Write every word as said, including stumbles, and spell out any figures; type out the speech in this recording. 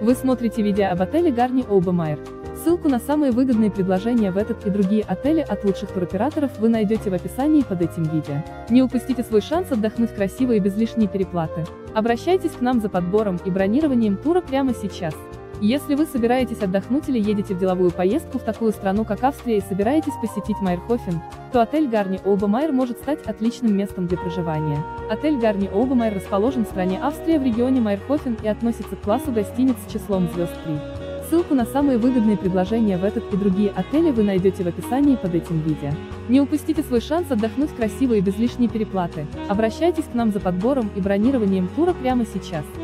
Вы смотрите видео об отеле Гарни Оубемайер. Ссылку на самые выгодные предложения в этот и другие отели от лучших туроператоров вы найдете в описании под этим видео. Не упустите свой шанс отдохнуть красиво и без лишней переплаты. Обращайтесь к нам за подбором и бронированием тура прямо сейчас. Если вы собираетесь отдохнуть или едете в деловую поездку в такую страну, как Австрия, и собираетесь посетить Майерхофен, то отель Гарни Оубемайер может стать отличным местом для проживания. Отель Гарни Оубемайер расположен в стране Австрия в регионе Майерхофен и относится к классу гостиниц с числом звезд три. Ссылку на самые выгодные предложения в этот и другие отели вы найдете в описании под этим видео. Не упустите свой шанс отдохнуть красиво и без лишней переплаты. Обращайтесь к нам за подбором и бронированием тура прямо сейчас.